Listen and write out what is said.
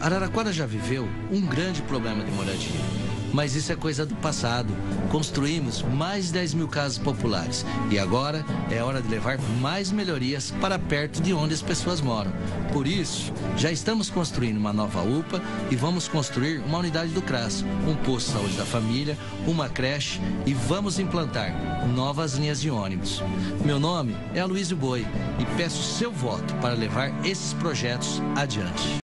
Araraquara já viveu um grande problema de moradia. Mas isso é coisa do passado. Construímos mais de 10 mil casas populares. E agora é hora de levar mais melhorias para perto de onde as pessoas moram. Por isso, já estamos construindo uma nova UPA e vamos construir uma unidade do CRAS, um posto de saúde da família, uma creche e vamos implantar novas linhas de ônibus. Meu nome é Aloysio Boi e peço seu voto para levar esses projetos adiante.